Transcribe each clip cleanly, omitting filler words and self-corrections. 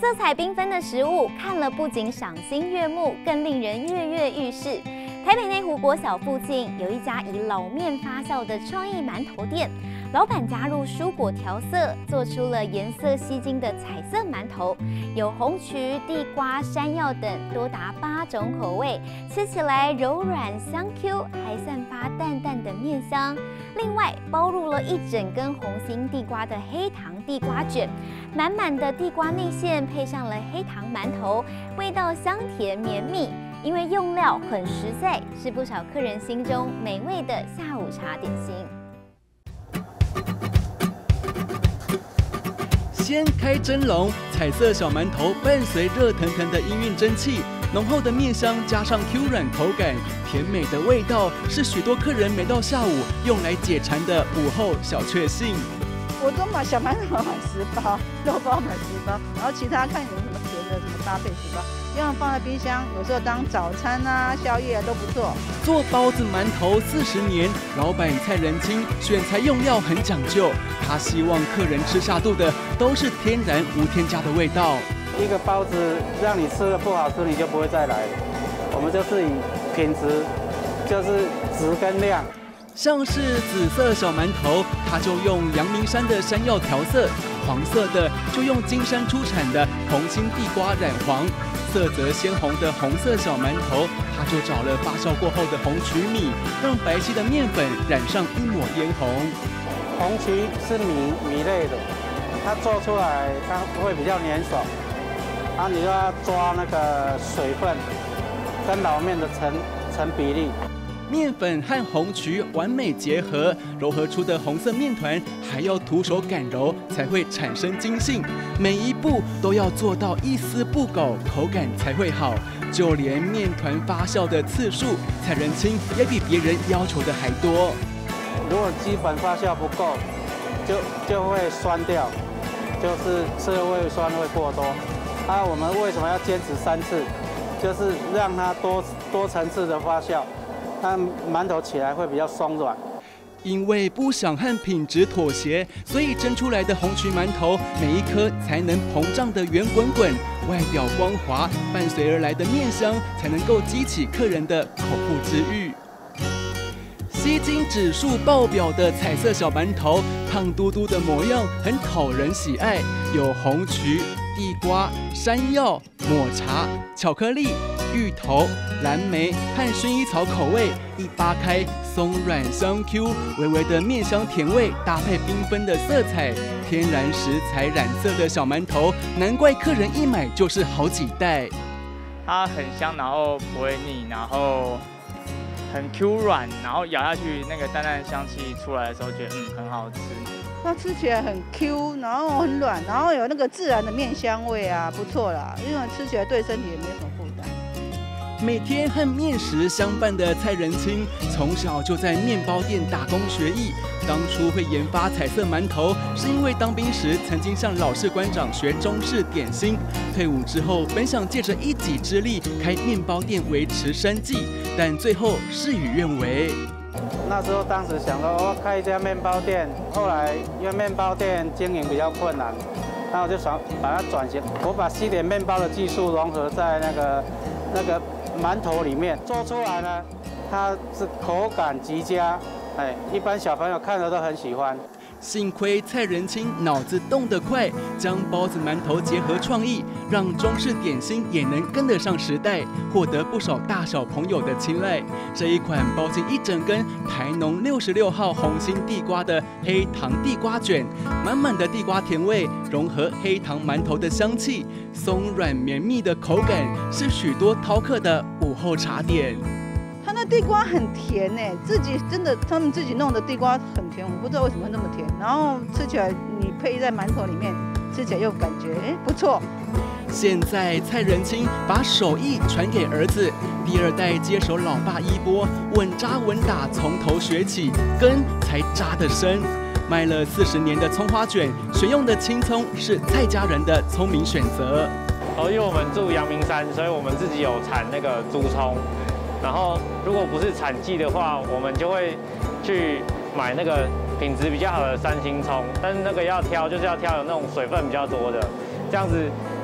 色彩缤纷的食物看了不仅赏心悦目，更令人跃跃欲试。台北内湖国小附近有一家以老面发酵的创意馒头店，老板加入蔬果调色，做出了颜色吸睛的彩色馒头，有红曲、地瓜、山药等多达8种口味，吃起来柔软香 Q， 还散发淡淡的面香。另外包入了一整根红心地瓜的黑糖地瓜卷，满满的地瓜内馅配上了黑糖馒头，味道香甜绵密。因为用料很实在，是不少客人心中美味的下午茶点心。 掀开蒸笼，彩色小馒头伴随热腾腾的氤氲蒸汽，浓厚的面香加上 Q 软口感，甜美的味道是许多客人每到下午用来解馋的午后小确幸。 我都买小馒头买10包，肉包买10包，然后其他看有什么甜的，什么搭配10包。这样放在冰箱，有时候当早餐啊、宵夜啊都不错。 做包子、馒头40年，老板蔡仁清选材用料很讲究，他希望客人吃下肚的都是天然无添加的味道。 一个包子让你吃了不好吃，你就不会再来了。我们就是以品质，就是质跟量。 像是紫色小馒头，它就用阳明山的山药调色；黄色的就用金山出产的红心地瓜染黄。色泽鲜红的红色小馒头，它就找了发酵过后的红曲米，让白皙的面粉染上一抹嫣红。 红曲是米类的，它做出来它会比较黏爽，然后你就要抓那个水分跟老面的成比例。 面粉和红曲完美结合，揉合出的红色面团还要徒手擀揉才会产生筋性，每一步都要做到一丝不苟，口感才会好。就连面团发酵的次数，蔡仁清也比别人要求的还多。 如果基本发酵不够，就会酸掉，就是吃的胃酸会过多。我们为什么要坚持3次？就是让它多层次的发酵。它馒头起来会比较松软， 因为不想和品质妥协，所以蒸出来的红曲馒头每一颗才能膨胀的圆滚滚，外表光滑，伴随而来的面香才能够激起客人的口腹之欲。吸睛指数爆表的彩色小馒头，胖嘟嘟的模样很讨人喜爱，有红曲、地瓜、山药、抹茶、巧克力、芋头、蓝莓和薰衣草口味，一扒开松软香 Q， 微微的面香甜味搭配缤纷的色彩，天然食材染色的小馒头，难怪客人一买就是好几袋。 它很香，然后不会腻，然后很 Q 软，然后咬下去那个淡淡的香气出来的时候，觉得很好吃。 它吃起来很 Q， 然后很软，然后有那个自然的面香味啊，不错啦。因为吃起来对身体也没什么负担。 每天和面食相伴的蔡仁清，从小就在面包店打工学艺。当初会研发彩色馒头，是因为当兵时曾经向老士官长学中式点心。退伍之后，本想借着一己之力开面包店维持生计，但最后事与愿违。 那时候当时想说，开一家面包店，后来因为面包店经营比较困难，那我就想把它转型，我把西点面包的技术融合在那个馒头里面，做出来呢，它是口感极佳，一般小朋友看了都很喜欢。 幸亏蔡仁清脑子动得快，将包子馒头结合创意，让中式点心也能跟得上时代，获得不少大小朋友的青睐。这一款包进一整根台农66号红心地瓜的黑糖地瓜卷，满满的地瓜甜味融合黑糖馒头的香气，松软绵密的口感是许多饕客的午后茶点。 它那地瓜很甜哎，他们自己弄的地瓜很甜，我不知道为什么会那么甜。然后吃起来，你配在馒头里面，吃起来又感觉不错。 现在蔡仁清把手艺传给儿子，第2代接手老爸衣钵，稳扎稳打，从头学起，根才扎得深。卖了40年的葱花卷，选用的青葱是蔡家人的聪明选择。 因为我们住阳明山，所以我们自己有产那个竹葱。然后，如果不是产季的话，我们就会去买那个品质比较好的3星葱，但是那个要挑，就是要挑有那种水分比较多的，这样子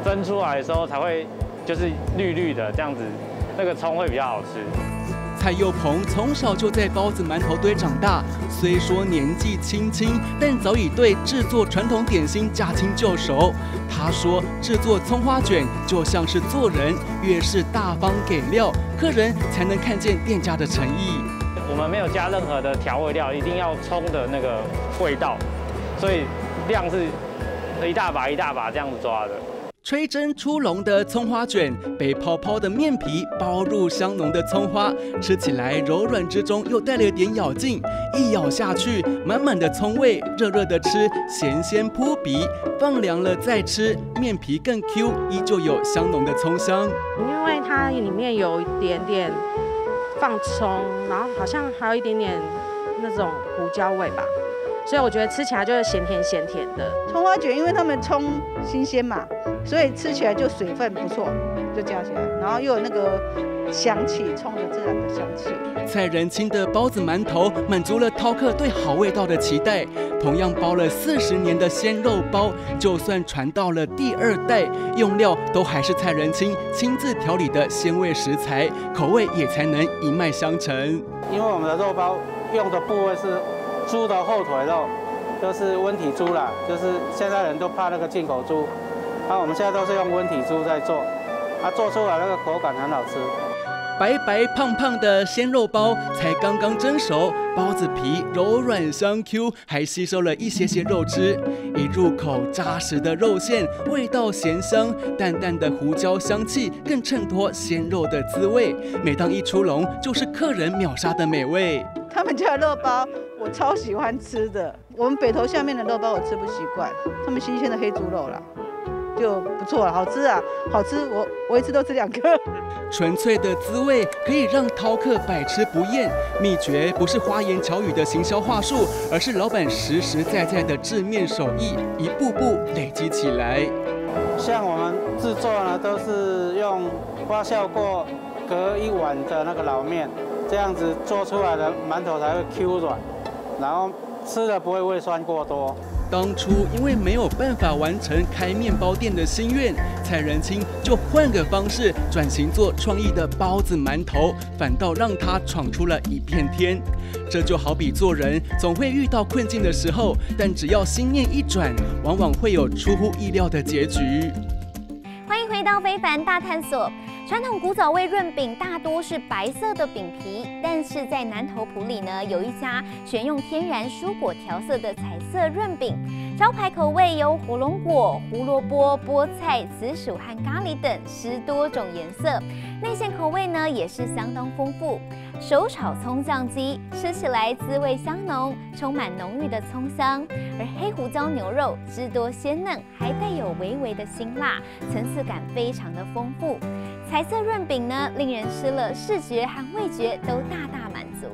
蒸出来的时候才会就是绿绿的这样子，那个葱会比较好吃。 蔡佑鹏从小就在包子馒头堆长大，虽说年纪轻轻，但早已对制作传统点心驾轻就熟。他说，制作葱花卷就像是做人，越是大方给料，客人才能看见店家的诚意。 我们没有加任何的调味料，一定要葱的那个味道，所以量是一大把一大把这样子抓的。 吹蒸出笼的葱花卷，被泡泡的面皮包入香浓的葱花，吃起来柔软之中又带了点咬劲，一咬下去，满满的葱味，热热的吃，咸鲜扑鼻，放凉了再吃，面皮更 Q， 依旧有香浓的葱香。 因为它里面有一点点放葱，然后好像还有一点点那种胡椒味吧。所以我觉得吃起来就是咸甜咸甜的。 葱花卷因为他们葱新鲜嘛，所以吃起来就水分不错，就加起来，然后又有那个香气，葱的自然的香气。 蔡仁清的包子馒头满足了饕客对好味道的期待。同样包了40年的鲜肉包，就算传到了第2代，用料都还是蔡仁清亲自调理的鲜味食材，口味也才能一脉相承。 因为我们的肉包用的部位是猪的后腿肉，就是温体猪啦，就是现在人都怕那个进口猪，我们现在都是用温体猪在做，做出来那个口感很好吃。 白白胖胖的鲜肉包才刚刚蒸熟，包子皮柔软香 Q， 还吸收了一些肉汁，一入口扎实的肉馅，味道咸香，淡淡的胡椒香气更衬托鲜肉的滋味。每当一出笼，就是客人秒杀的美味。 他们家的肉包我超喜欢吃的，我们北投下面的肉包我吃不习惯，他们新鲜的黑猪肉啦，就不错了，好吃啊，好吃，我一次都吃2个。 纯粹的滋味可以让饕客百吃不厌，秘诀不是花言巧语的行销话术，而是老板实实在在的制面手艺，一步步累积起来。 像我们制作呢，都是用发酵过隔1晚的那个老面，这样子做出来的馒头才会 Q 软，然后吃了不会胃酸过多。 当初因为没有办法完成开面包店的心愿，蔡仁清就换个方式转型做创意的包子馒头，反倒让他闯出了一片天。这就好比做人，总会遇到困境的时候，但只要心念一转，往往会有出乎意料的结局。 欢迎回到非凡大探索。传统古早味润饼大多是白色的饼皮，但是在南投埔里呢，有一家选用天然蔬果调色的彩色润饼，招牌口味有火龙果、胡萝卜、菠菜、紫薯和咖喱等10多种颜色，内馅口味呢也是相当丰富。手炒葱酱鸡吃起来滋味香浓，充满浓郁的葱香，而黑胡椒牛肉汁多鲜嫩，还带有微微的辛辣，层次感非常的丰富。彩色润饼呢，令人吃了视觉和味觉都大大满足。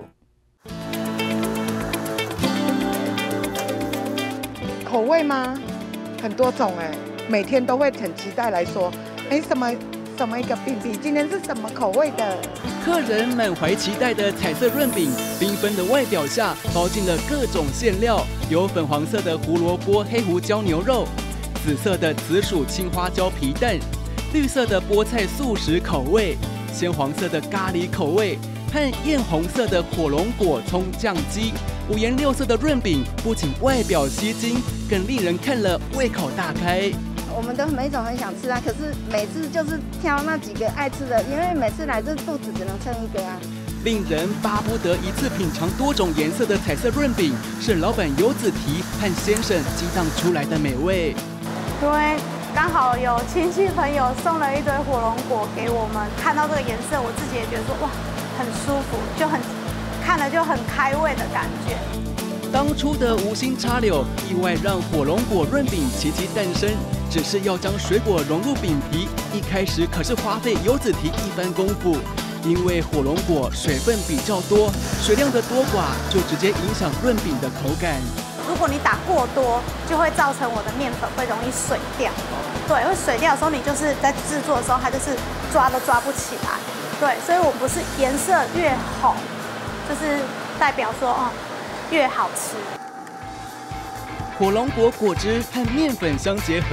口味吗？很多种哎，每天都会很期待来说，什么一个饼皮，今天是什么口味的？ 客人满怀期待的彩色润饼，缤纷的外表下包进了各种馅料，有粉黄色的胡萝卜黑胡椒牛肉，紫色的紫薯青花椒皮蛋，绿色的菠菜素食口味，鲜黄色的咖喱口味，和艳红色的火龙果葱酱鸡。5颜6色的润饼不仅外表吸睛，更令人看了胃口大开。 我们都每种很想吃啊，可是每次就是挑那几个爱吃的，因为每次来这肚子只能撑1个啊。 令人巴不得一次品尝多种颜色的彩色润饼，是老板游子提和先生激荡出来的美味。 因为刚好有亲戚朋友送了一堆火龙果给我们，看到这个颜色，我自己也觉得说哇，很舒服，就很看了就很开胃的感觉。 当初的无心插柳，意外让火龙果润饼奇迹诞生。只是要将水果融入饼皮，一开始可是花费游子提一番功夫。因为火龙果水分比较多，水量的多寡就直接影响润饼的口感。 如果你打过多，就会造成我的面粉会容易水掉。对，会水掉的时候，你就是在制作的时候，它就是抓都抓不起来。对，所以我不是颜色越红，就是代表说越好吃。 火龙果果汁和面粉相结合，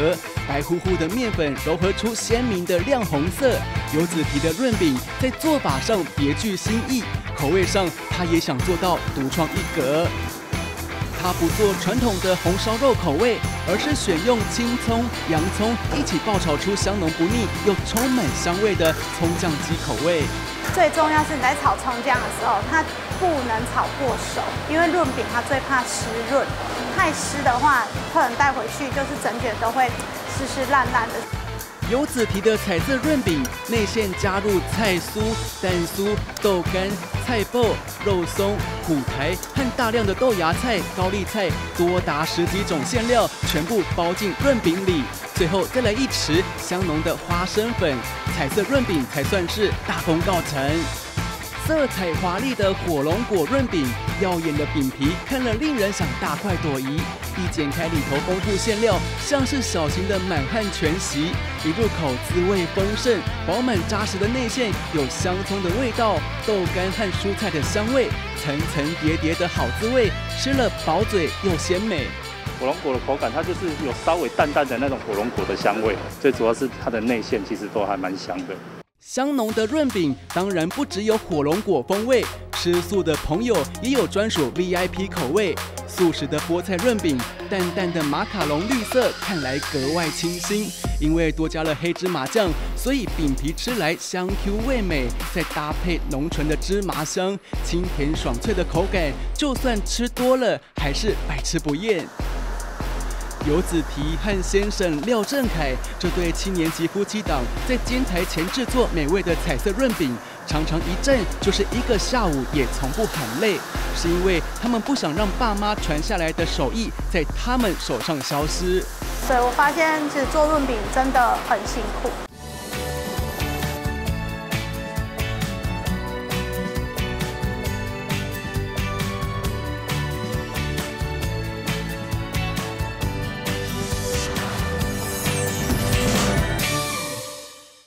白乎乎的面粉揉合出鲜明的亮红色，油子皮的润饼在做法上别具新意，口味上他也想做到独创一格。他不做传统的红烧肉口味，而是选用青葱、洋葱一起爆炒出香浓不腻又充满香味的葱酱鸡口味。 最重要是你在炒葱姜的时候，它不能炒过熟，因为润饼它最怕湿润，太湿的话，客人带回去就是整卷都会湿湿烂烂的。 油子皮的彩色润饼，内馅加入菜酥、蛋酥、豆干、菜脯、肉松、苦苔和大量的豆芽菜、高丽菜，多达10几种馅料，全部包进润饼里。最后再来一匙香浓的花生粉，彩色润饼才算是大功告成。色彩华丽的火龙果润饼，耀眼的饼皮看了令人想大快朵颐。一剪开里头丰富馅料，像是小型的满汉全席。一入口滋味丰盛，饱满扎实的内馅有香葱的味道，豆干和蔬菜的香味，层层叠叠的好滋味，吃了饱嘴又鲜美。 火龙果的口感，它就是有稍微淡淡的那种火龙果的香味，最主要是它的内馅其实都还蛮香的。 香浓的润饼当然不只有火龙果风味，吃素的朋友也有专属 VIP 口味。素食的菠菜润饼，淡淡的马卡龙绿色看来格外清新，因为多加了黑芝麻酱，所以饼皮吃来香 Q 味美，再搭配浓醇的芝麻香，清甜爽脆的口感，就算吃多了还是百吃不厌。游子提和先生廖正凯这对7年级夫妻档，在煎台前制作美味的彩色润饼，常常一阵就是1个下午，也从不喊累，是因为他们不想让爸妈传下来的手艺在他们手上消失。 所以我发现其实做润饼真的很辛苦。